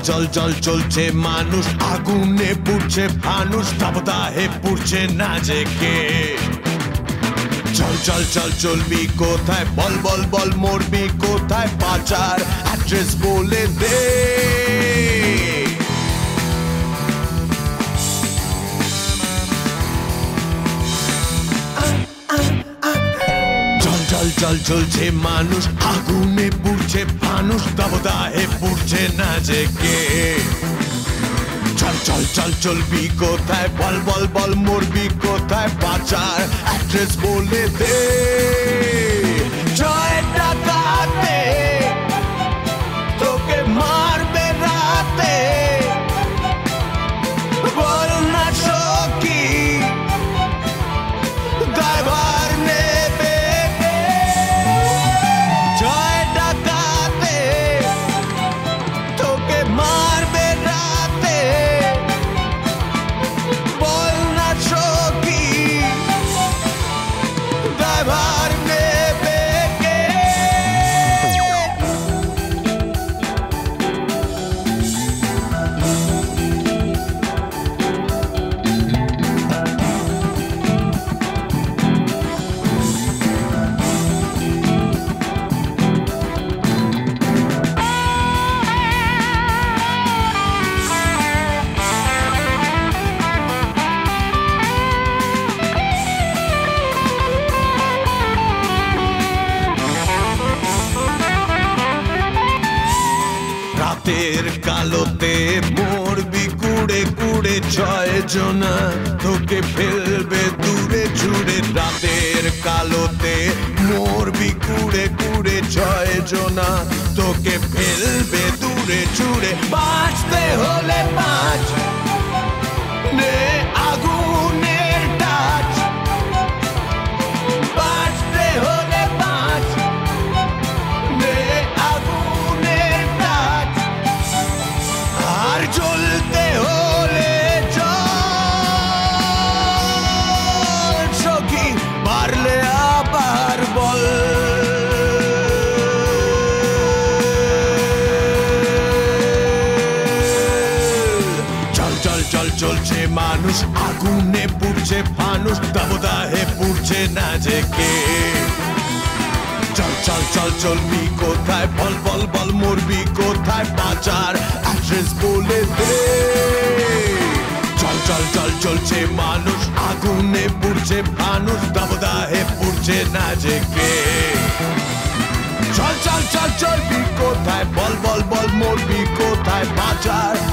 চল চল চলছে মানুষ আগুনে পুড়ছে ফানুষ দাবদাহে পুড়ছে না জেগে চল চল চল চলবি কোথায় বল বল বল মরবি কোথায় পাচার অ্যাড্রেস বলে দে চল চল চলছে মানুষ আগুনে পুড়ছে ফানুষ দাবদাহে পুড়ছে না জেগে চল চল চল চলবি কোথায় বল বল বল মরবি কোথায় পাচার অ্যাড্রেস বলে দে ছয় টাকাতে তোকে মারবে রাতে বল না সখী ড্রাইভার নেবে ছয় টাকাতে তোকে মারবে রাতে বল না সখী ড্রাইভার নেবে কে রাতের কালোতে মরবি কুড়ে কুড়ে ছয় জনা তোকে ফেলবে দূরে ছুড়ে রাতের কালোতে মরবি কুড়ে কুড়ে ছয় জনা তোকে ফেলবে দূরে ছুড়ে বাঁচতে হলে বাঁচ নে আগুনের টাচ বাঁচতে হলে বাঁচ নে আগুনের টাচ আর চলতে হলে চল সখী পারলে আবার বল চল চল চল চলছে মানুষ আগুনে পুড়ছে ফানুষ দাবদাহে পুড়ছে না জেগে চল চল চল চলবি কোথায় বল বল বল মরবি কোথায় পাচার অ্যাড্রেস বলে দে চল চল চল চলছে মানুষ আগুনে পুড়ছে ফানুষ দাবদাহে পুড়ছে না জেগে চল চল চল চলবি কোথায় বল বল বল মরবি কোথায় পাচার